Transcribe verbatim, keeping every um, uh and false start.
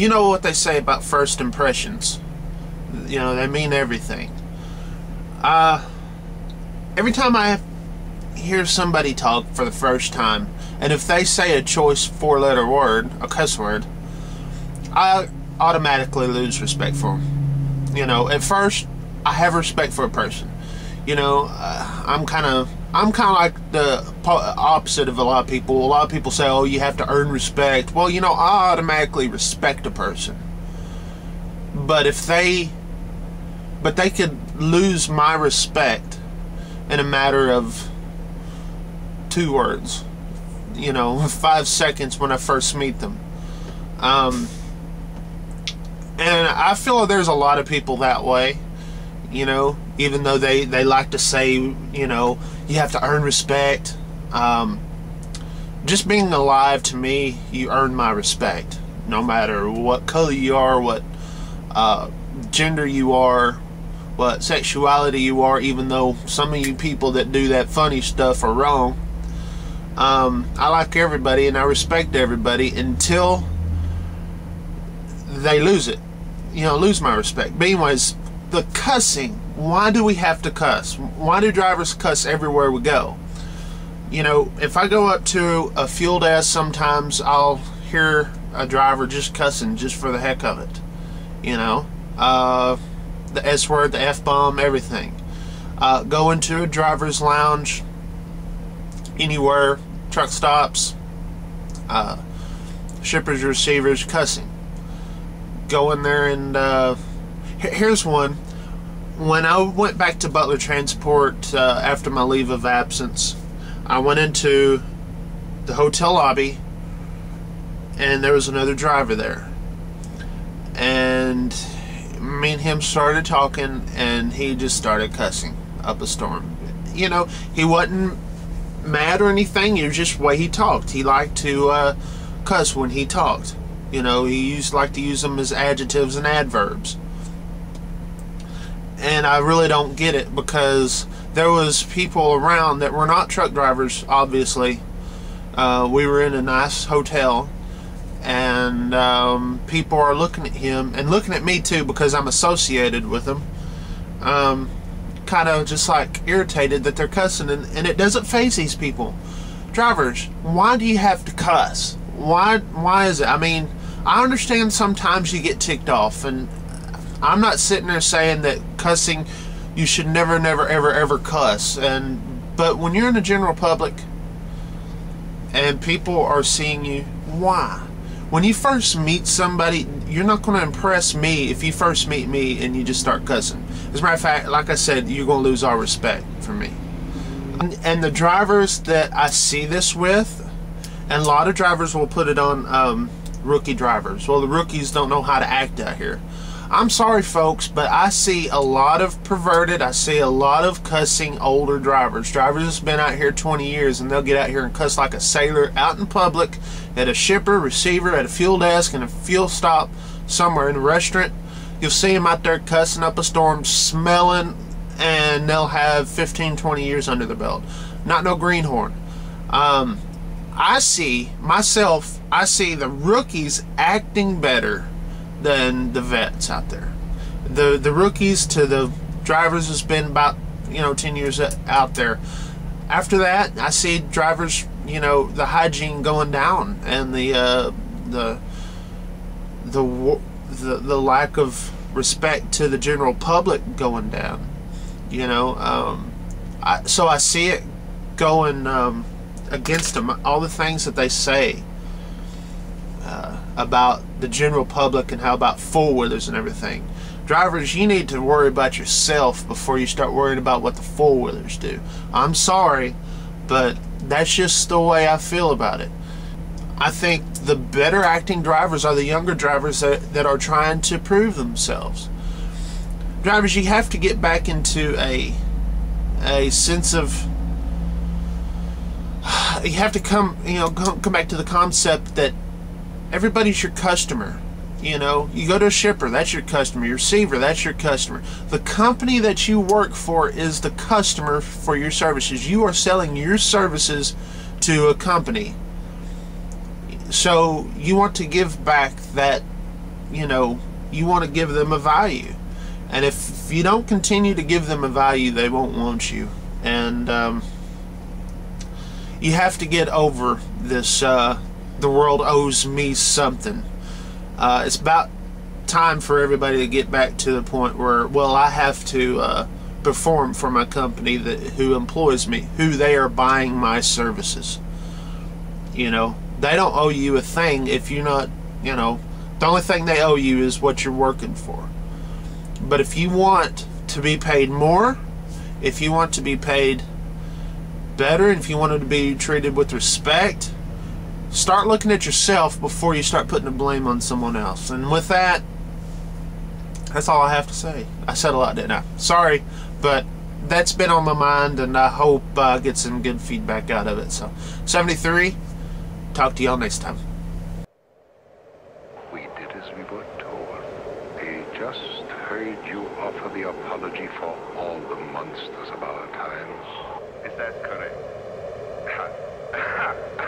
know what they say about first impressions. You know, they mean everything. Uh, every time I hear somebody talk for the first time, and if they say a choice four-letter word, a cuss word, I automatically lose respect for them. You know, at first, I have respect for a person. You know, uh, I'm kind of I'm kind of like the opposite of a lot of people. A lot of people say, oh, you have to earn respect. Well, you know, I automatically respect a person. But if they, but they could lose my respect in a matter of two words. You know, five seconds when I first meet them. Um, and I feel there's a lot of people that way. You know, even though they, they like to say, you know, you have to earn respect. Um, just being alive, to me, you earn my respect. No matter what color you are, what uh, gender you are, what sexuality you are, even though some of you people that do that funny stuff are wrong. Um, I like everybody and I respect everybody until they lose it. You know, lose my respect. But anyways, the cussing. Why do we have to cuss? Why do drivers cuss everywhere we go? You know, if I go up to a fuel desk, sometimes I'll hear a driver just cussing just for the heck of it. You know, uh, the S word, the F-bomb, everything. Uh, go into a driver's lounge, anywhere, truck stops, uh, shippers, receivers, cussing. Go in there and uh, here's one. When I went back to Butler Transport uh, after my leave of absence, I went into the hotel lobby and there was another driver there. And me and him started talking and he just started cussing up a storm. You know, he wasn't mad or anything, it was just the way he talked. He liked to uh, cuss when he talked. You know, he used like to use them as adjectives and adverbs. And I really don't get it, because there was people around that were not truck drivers, obviously. Uh, we were in a nice hotel, and um, people are looking at him, and looking at me too, because I'm associated with them. Um, kind of just like irritated that they're cussing, and, and it doesn't faze these people. Drivers, why do you have to cuss? Why, why is it? I mean, I understand sometimes you get ticked off, and I'm not sitting there saying that cussing, you should never, never, ever, ever cuss. And but when you're in the general public and people are seeing you, why? When you first meet somebody, you're not going to impress me if you first meet me and you just start cussing. As a matter of fact, like I said, you're going to lose all respect for me. And, and the drivers that I see this with, and a lot of drivers will put it on um, rookie drivers. Well, the rookies don't know how to act out here. I'm sorry, folks, but I see a lot of perverted, I see a lot of cussing older drivers. Drivers that's been out here twenty years, and they'll get out here and cuss like a sailor out in public, at a shipper, receiver, at a fuel desk, in a fuel stop, somewhere in a restaurant. You'll see them out there cussing up a storm, smelling, and they'll have fifteen, twenty years under their belt. Not no greenhorn. Um, I see, myself, I see the rookies acting better than the vets out there. The the rookies to the drivers has been about, you know, ten years out there. After that, I see drivers, you know, the hygiene going down, and the uh, the the the the lack of respect to the general public going down. You know, um, I, so I see it going um, against them. All the things that they say Uh, about the general public and how about four-wheelers and everything. Drivers, you need to worry about yourself before you start worrying about what the four-wheelers do. I'm sorry, but that's just the way I feel about it. I think the better acting drivers are the younger drivers that, that are trying to prove themselves. Drivers, you have to get back into a a sense of, you have to come, you know, come, come back to the concept that everybody's your customer. You know, you go to a shipper, that's your customer. Your receiver, that's your customer. The company that you work for is the customer for your services. You are selling your services to a company. So you want to give back that you know, you want to give them a value. And if you don't continue to give them a value, they won't want you. And um, you have to get over this, uh, the world owes me something. Uh, it's about time for everybody to get back to the point where, well, I have to uh, perform for my company that who employs me, who they are buying my services. You know, they don't owe you a thing if you're not, you know, the only thing they owe you is what you're working for. But if you want to be paid more, if you want to be paid better, if you want to be treated with respect, start looking at yourself before you start putting the blame on someone else. And with that, that's all I have to say. I said a lot, didn't I? Sorry, but that's been on my mind, and I hope I uh, get some good feedback out of it. So, seventy-three, talk to y'all next time. We did as we were told. They just heard you offer the apology for all the monsters of our times. Is that correct?